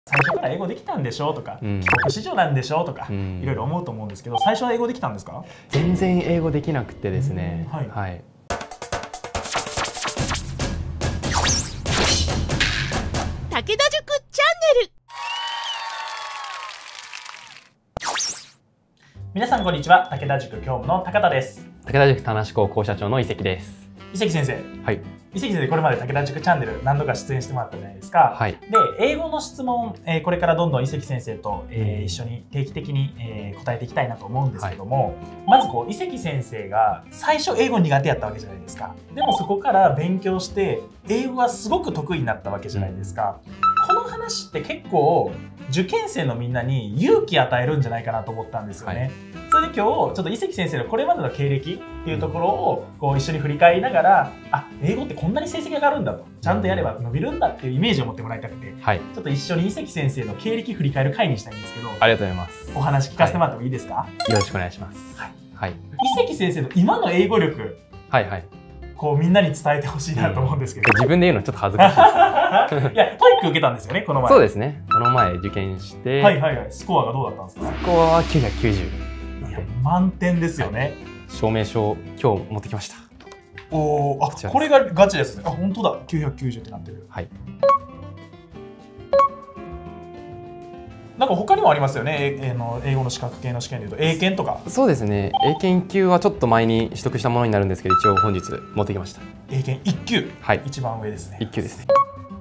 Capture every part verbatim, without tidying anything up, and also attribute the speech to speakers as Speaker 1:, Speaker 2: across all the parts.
Speaker 1: 最初から英語できたんでしょとか、うん、帰国子女なんでしょとか、うん、いろいろ思うと思うんですけど、最初は英語できたんですか？
Speaker 2: 全然英語できなくてですね、はい、はい、
Speaker 3: 武田塾チャンネル。
Speaker 1: 皆さんこんにちは。武田塾教務の高田です。
Speaker 2: 武田塾田無高校社長の伊関です。
Speaker 1: 伊関先生、
Speaker 2: はい、
Speaker 1: 伊関先生、これまで武田塾チャンネル何度か出演してもらったじゃないですか。はい、で、英語の質問、えー、これからどんどん伊関先生と、えー、一緒に定期的に、えー、答えていきたいなと思うんですけども、はい、まずこう伊関先生が最初英語苦手やったわけじゃないですか。でもそこから勉強して英語がすごく得意になったわけじゃないですか。この話って結構受験生のみんなに勇気与えるんじゃないかなと思ったんですよね。はい、それで今日ちょっと伊関先生のこれまでの経歴っていうところをこう一緒に振り返りながら、あ、英語ってこんなに成績上がるんだと、ちゃんとやれば伸びるんだっていうイメージを持ってもらいたくて、はい、ちょっと一緒に伊関先生の経歴振り返る会にしたいんですけど、
Speaker 2: ありがとうございます。
Speaker 1: お話聞かせてもらってもいいですか？はい、
Speaker 2: よろしくお願いします。はい、はい、
Speaker 1: 伊関先生の今の英語力、はいはい、こうみんなに伝えてほしいなと思うんですけど、
Speaker 2: うん、自分で言うのちょっと恥ずかしいです。
Speaker 1: いや、トイック受けたんですよね、この前。
Speaker 2: そうですね、この前受験して、
Speaker 1: はいはいはい、スコアがどうだったんですか？
Speaker 2: スコアはきゅうひゃくきゅうじゅう。
Speaker 1: いや、満点ですよね。はい、
Speaker 2: 証明書今日持ってきました。
Speaker 1: おお、あ、これがガチですね。あ、本当だ、きゅうひゃくきゅうじゅうってなってる。はい。なんか他にもありますよね。えの英語の資格系の試験でいうと英検とか。
Speaker 2: そうですね。英検いっ級はちょっと前に取得したものになるんですけど、一応本日持ってきました。
Speaker 1: 英検いっ級。
Speaker 2: はい。
Speaker 1: 一番上ですね。
Speaker 2: いっ級ですね。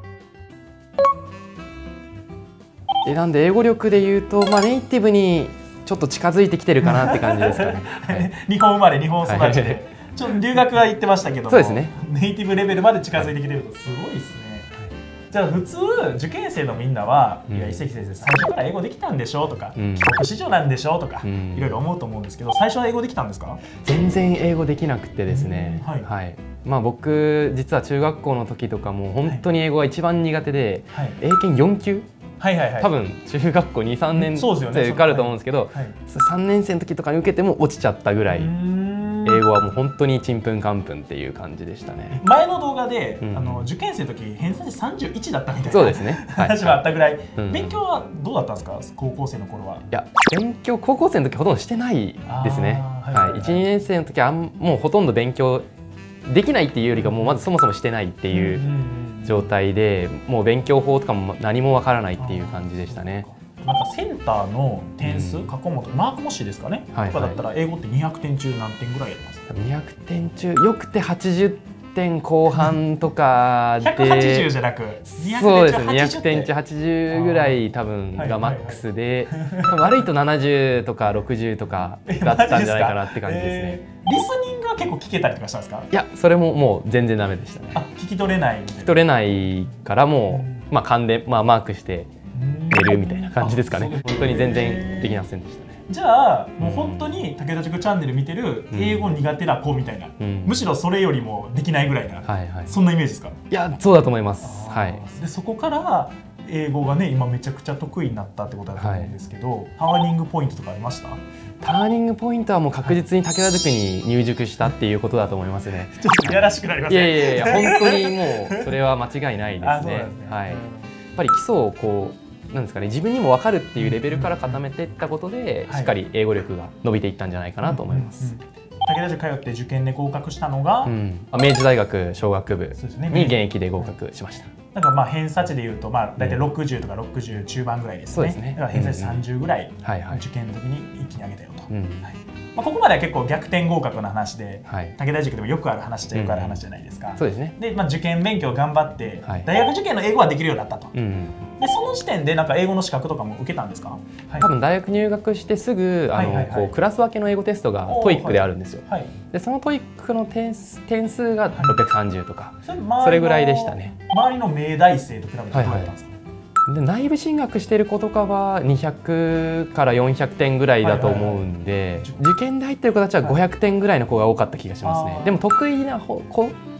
Speaker 2: え、なんで英語力でいうと、まあネイティブにちょっと近づいてきてるかなって感じですかね。はい、
Speaker 1: 日本生まれ日本育ちで、ちょっと留学は行ってましたけども、
Speaker 2: そうですね。
Speaker 1: ネイティブレベルまで近づいてきてるとすごいですね。じゃあ普通受験生のみんなは、うん、いや伊関先生最初から英語できたんでしょとか、うん、帰国子女なんでしょとか、うん、いろいろ思うと思うんですけど、最初は英語できたんですか？
Speaker 2: 全然英語できなくてですね、うん、はい、はい、まあ僕実は中学校の時とかも本当に英語が一番苦手で、はい、英検よん級、はいはいはい、多分中学校に、さんねん生受かると思うんですけど、はい、さんねん生の時とかに受けても落ちちゃったぐらい。英語はもう本当にちんぷんかんぷんっていう感じでしたね。
Speaker 1: 前の動画で、うん、あの受験生の時偏差値さんじゅういちだったみたいな、
Speaker 2: そうですね、
Speaker 1: 話はあったぐらい、はい、勉強はどうだったんですか？高校生の頃は。い
Speaker 2: や、勉強高校生の時ほとんどしてないですね。はい、いち、にねん生の時はもうほとんど勉強できないっていうよりかもうまずそもそもしてないっていう状態で、もう勉強法とかも何もわからないっていう感じでしたね。
Speaker 1: なんかセンターの点数、うん、過去問とかマーク模試ですかね、はい、はい、とかだったら英語ってにひゃくてん中何点ぐらいやりますか？
Speaker 2: にひゃくてん中よくてはちじゅってんこう半とかで、
Speaker 1: ひゃくはちじゅうじゃなく
Speaker 2: そうですね、にひゃくてん中はちじゅうぐらい多分がマックスで、悪いとななじゅうとかろくじゅうとかだったんじゃないかなって感じですね。
Speaker 1: えー、リスニングは結構聞けたりとかしたんですか？
Speaker 2: いや、それももう全然ダメでしたね。
Speaker 1: あ、聞き取れない？聞
Speaker 2: き取れないからもう、まあ勘で、まあ、マークして寝るみたいな感じですかね。本当に全然できませんでしたね。
Speaker 1: じゃあもう本当に武田塾チャンネル見てる英語苦手な子みたいな、うん、むしろそれよりもできないぐらいな、はいはい、そんなイメージですか？
Speaker 2: いや、そうだと思います。はい。
Speaker 1: でそこから英語がね今めちゃくちゃ得意になったってことだと思うんですけど、はい、ターニングポイントとかありました？
Speaker 2: ターニングポイントはもう確実に武田塾に入塾したっていうことだと思いますね。
Speaker 1: ちょっとやらしくなりますね。
Speaker 2: いやいやいや、本当にもうそれは間違いないですね。はい。やっぱり基礎をこうなんですかね、自分にも分かるっていうレベルから固めていったことで、しっかり英語力が伸びていったんじゃないかなと思います。
Speaker 1: 武田塾通って受験で合格したのが、うん、
Speaker 2: 明治大学商学部に現役で合格しました。
Speaker 1: なんかまあ偏差値でいうとまあ大体ろくじゅうとかろくじゅう中盤ぐらいですね。そうですね。だから偏差値さんじゅうぐらい受験の時に一気に上げたよと。まあここまでは結構逆転合格の話で、はい、武田塾でもよくある話っちゃよくある話じゃないですか。
Speaker 2: そうですね。
Speaker 1: で、まあ、受験勉強頑張って、はい、大学受験の英語はできるようになったと。うん、でその時点でなんか英語の資格とかも受けたんですか？
Speaker 2: はい、多分大学入学してすぐクラス分けの英語テストがトイックであるんですよ。はい、でそのトイックの点点数がろっぴゃくさんじゅうとか、はい、それぐらいでしたね。
Speaker 1: 周りの明大生と比べてどうだったんですか？
Speaker 2: で内部進学してる子とかはにひゃくからよんひゃくてんぐらいだと思うんで、受験で入ってる子たちはごひゃくてんぐらいの子が多かった気がしますね。でも得意な子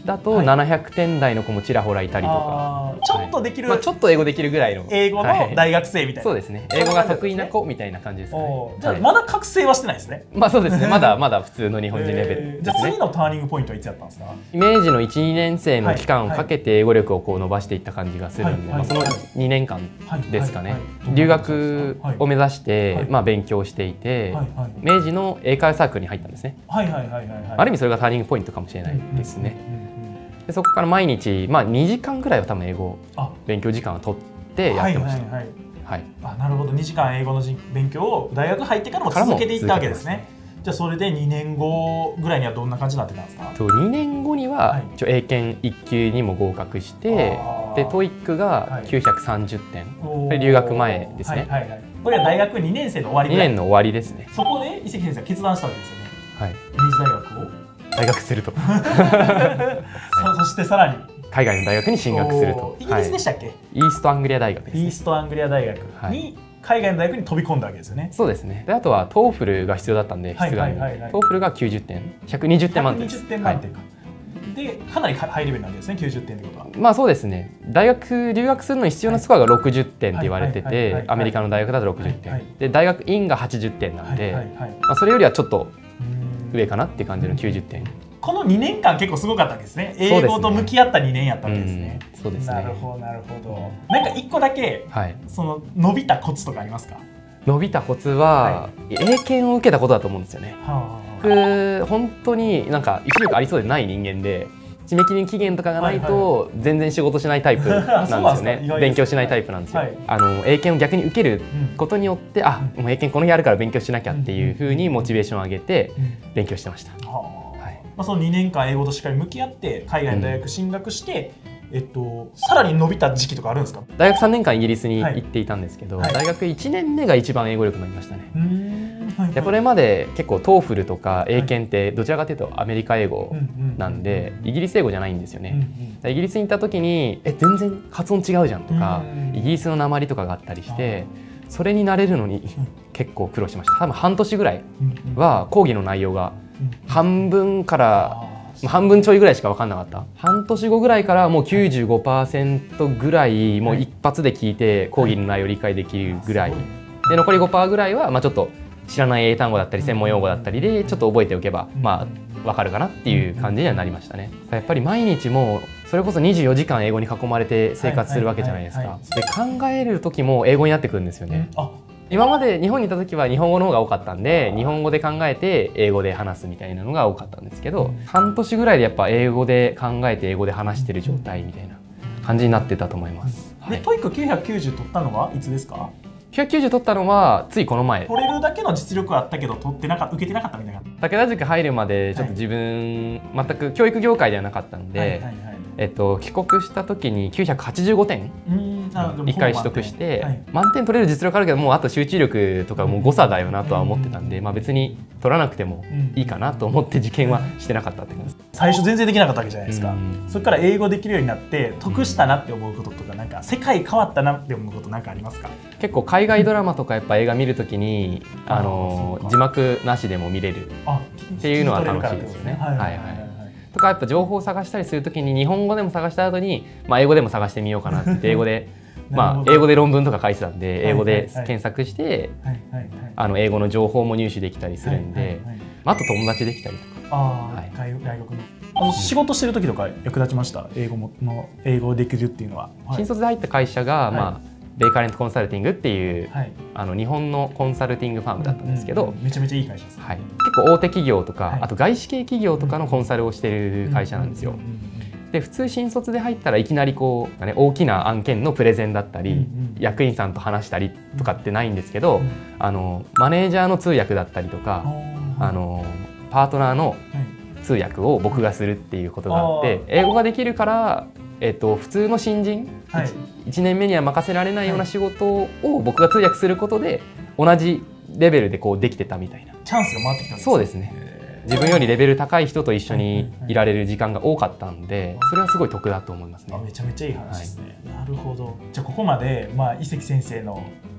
Speaker 2: だとななひゃくてん台の子もちらほらいたりとか、
Speaker 1: ちょっとできる、
Speaker 2: まあちょっと英語できるぐらいの
Speaker 1: 英語の大学生みたいな、
Speaker 2: そうですね、英語が得意な子みたいな感じですね。
Speaker 1: じゃあまだ覚醒はしてないですね。
Speaker 2: まあそうですね、まだまだ普通の日本人レベルですね。
Speaker 1: じゃあ次のターニングポイントはいつやったんですか？
Speaker 2: 明治のいち、にねん生の期間をかけて英語力をこう伸ばしていった感じがするんで、まあそのにねんかんですかね。留学を目指してまあ勉強していて、明治の英会話サークルに入ったんですね。ある意味それがターニングポイントかもしれないですね。でそこから毎日まあにじかんぐらいは多分英語勉強時間を取ってやってました。
Speaker 1: はい、あ、なるほど。にじかん英語の勉強を大学入ってからも続けていったわけですね。じゃあそれでにねんごぐらいにはどんな感じになってたんですか？
Speaker 2: にねんごには一応英検いっ級にも合格して、でトイックがきゅうひゃくさんじゅってん、これ留学前ですね。
Speaker 1: これは大学にねん生の終わりぐらい。
Speaker 2: にねんの終わりですね。
Speaker 1: そこで伊関先生は決断したわけですよね。
Speaker 2: はい。
Speaker 1: 明治大学を
Speaker 2: 大学すると。
Speaker 1: そしてさらに
Speaker 2: 海外の大学に進学すると。
Speaker 1: イギリスでしたっけ？
Speaker 2: イーストアングリア大学です。
Speaker 1: イーストアングリア大学に海外の大学に飛び込んだわけですよね。
Speaker 2: そうですね。であとはトーフルが必要だったんで、必願にトーフルがきゅうじゅってん、ひゃくにじゅってん満点です。
Speaker 1: ひゃくにじゅってん満点か。でかなりハイレベルなんですね、きゅうじゅってんってことは。
Speaker 2: まあそうですね。大学留学するのに必要なスコアがろくじゅってんって言われてて、アメリカの大学だとろくじゅってんで、大学院がはちじゅってんなんで、まあそれよりはちょっと上かなっていう感じのきゅうじゅってん。
Speaker 1: このにねんかん結構すごかったわけですね。英語と向き合ったにねんやったわけですね。
Speaker 2: そうですね。
Speaker 1: なるほどなるほど。なんかいっこだけ、はい、その伸びたコツとかありますか？
Speaker 2: 伸びたコツは、はい、英検を受けたことだと思うんですよね。僕本当になんか意志力ありそうでない人間で、締め切り期限とかがないと全然仕事しないタイプなんですよね。勉強しないタイプなんですよ。はい、あの英検を逆に受けることによって、うん、あ、もう英検この日あるから勉強しなきゃっていうふうにモチベーションを上げて勉強してました。
Speaker 1: まあそのにねんかん英語としっかり向き合って海外の大学進学して、うん、えっとさらに伸びた時期とかあるんですか？
Speaker 2: 大学さんねんかんイギリスに行っていたんですけど、はい、大学いちねんめが一番英語力伸びましたね。でこれまで結構トーフルとか英検ってどちらかというとアメリカ英語なんでイギリス英語じゃないんですよね。イギリスに行った時にえ全然発音違うじゃんとかイギリスの訛りとかがあったりしてそれに慣れるのに結構苦労しました。多分半年ぐらいは講義の内容が半分から半分ちょいぐらいしか分かんなかった。半年後ぐらいからもう きゅうじゅうごパーセント ぐらいもう一発で聞いて講義の内容を理解できるぐらいで残り ごパーセント ぐらいはまあちょっと知らない英単語だったり専門用語だったりでちょっと覚えておけばまあ分かるかなっていう感じにはなりましたね。やっぱり毎日もうそれこそにじゅうよじかん英語に囲まれて生活するわけじゃないですか。で考える時も英語になってくるんですよね。今まで日本にいた時は日本語の方が多かったんで日本語で考えて英語で話すみたいなのが多かったんですけど、半年ぐらいでやっぱ英語で考えて英語で話してる状態みたいな感じになってたと思います。
Speaker 1: でトイックきゅうひゃくきゅうじゅう取ったのはいつですか？
Speaker 2: きゅうひゃくきゅうじゅう取ったのはついこの前。
Speaker 1: 取れるだけの実力はあったけど取ってなかった受けてなかったみたいな。
Speaker 2: 武田塾入るまでちょっと自分、はい、全く教育業界ではなかったのでえっと帰国した時にきゅうひゃくはちじゅうごてんいっかい取得して、はい、満点取れる実力あるけどもうあと集中力とかもう誤差だよなとは思ってたんで、まあ別に取らなくてもいいかなと思って受験はしてなかったって感じです。
Speaker 1: 最初全然できなかったわけじゃないですか。それから英語できるようになって得したなって思うこととかなんか世界変わったなって思うことなんかありますか？
Speaker 2: 結構海外ドラマとかやっぱ映画見るときにあの字幕なしでも見れるっていうのは楽しいですよね。はいはい。とかやっぱ情報を探したりするときに日本語でも探した後にまあ英語でも探してみようかなって英語でまあ英語で論文とか書いてたんで英語で検索してあの英語の情報も入手できたりするんで、あと友達できたりとか。
Speaker 1: ああ、外国のあの仕事してる時とか役立ちました？英語もの英語できるっていうのは。
Speaker 2: 新卒で入った会社がまあベイカレントコンサルティングっていう、はい、あの日本のコンサルティングファームだったんですけど、
Speaker 1: めちゃめちゃいい会社です、ね。
Speaker 2: はい、結構大手企業とか、はい、あと外資系企業とかのコンサルをしている会社なんですよ。で普通新卒で入ったらいきなりこう、ね、大きな案件のプレゼンだったり、うんうん、役員さんと話したりとかってないんですけど、うん、あのマネージャーの通訳だったりとか、うん、あのパートナーの通訳を僕がするっていうことがあって、うん、英語ができるからえっと、普通の新人、はい、いちねんめには任せられないような仕事を僕が通訳することで同じレベルでこうできてたみたいな
Speaker 1: チャンスが回ってきたんですね。
Speaker 2: そうですね。自分よりレベル高い人と一緒にいられる時間が多かったんでそれはすごい得だと思いますね。
Speaker 1: めちゃめちゃいい話ですね、はい、なるほど。じゃあここまで、まあ、伊関先生の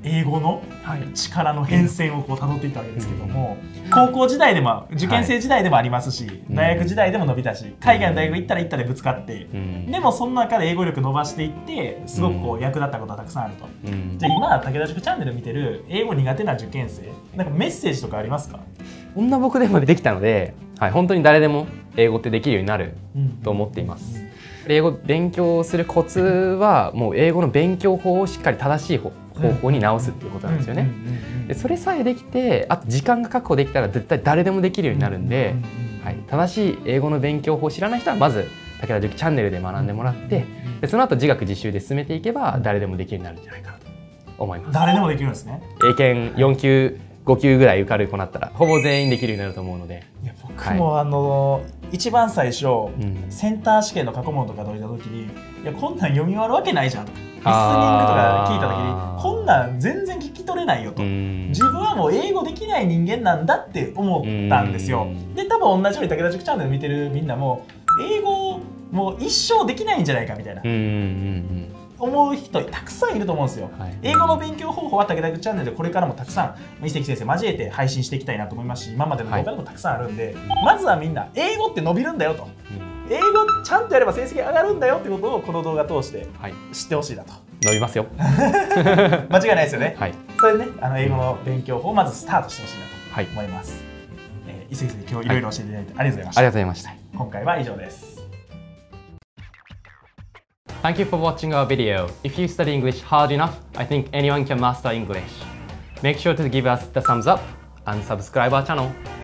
Speaker 1: 英語の力の変遷をこう辿っていったわけですけども、高校時代でも受験生時代でもありますし、大学時代でも伸びたし、海外の大学行ったら行ったでぶつかって、でもその中で英語力伸ばしていってすごくこう役立ったことはたくさんあると。じゃあ今武田塾チャンネル見てる英語苦手な受験生、なんかメッセージとかありますか？
Speaker 2: こんな僕でもできたので、はい、本当に誰でも英語ってできるようになると思っています。英語勉強するコツはもう英語の勉強法をしっかり正しい方法に直すっていうことなんですよね。でそれさえできて、あと時間が確保できたら絶対誰でもできるようになるんで、はい、正しい英語の勉強法を知らない人はまず武田塾チャンネルで学んでもらって、でその後自学自習で進めていけば誰でもできるようになるんじゃないかなと思います。
Speaker 1: 誰でもできるんですね。
Speaker 2: 英検よん級ご級ぐらい受かる子だったらほぼ全員できるようになると思うので。
Speaker 1: いや僕も、はい、あの一番最初、うん、センター試験の過去問とか解いた時に、いやこんなん読み終わるわけないじゃんとか、リスニングとか聞いた時にこんなん全然聞き取れないよと、自分はもう英語できない人間なんだって思ったんですよ。で多分同じように武田塾チャンネル見てるみんなも英語もう一生できないんじゃないかみたいな思う人たくさんいると思うんですよ。はい、英語の勉強方法は武田塾チャンネルでこれからもたくさん伊関先生交えて配信していきたいなと思いますし、今までの動画でもたくさんあるんで、はい、まずはみんな英語って伸びるんだよと、うん、英語ちゃんとやれば成績上がるんだよってことをこの動画通して知ってほしいなと。
Speaker 2: 伸びますよ
Speaker 1: 間違いないですよね。
Speaker 2: はい、
Speaker 1: それでね、あの英語の勉強法をまずスタートしてほしいなと思います。はい、えー、伊関先生今日いろいろ教えていただいてありがとうございました。
Speaker 2: ありがとうございました。
Speaker 1: 今回は以上です。
Speaker 2: Thank you for watching our video. If you study English hard enough, I think anyone can master English. Make sure to give us the thumbs up and subscribe our channel.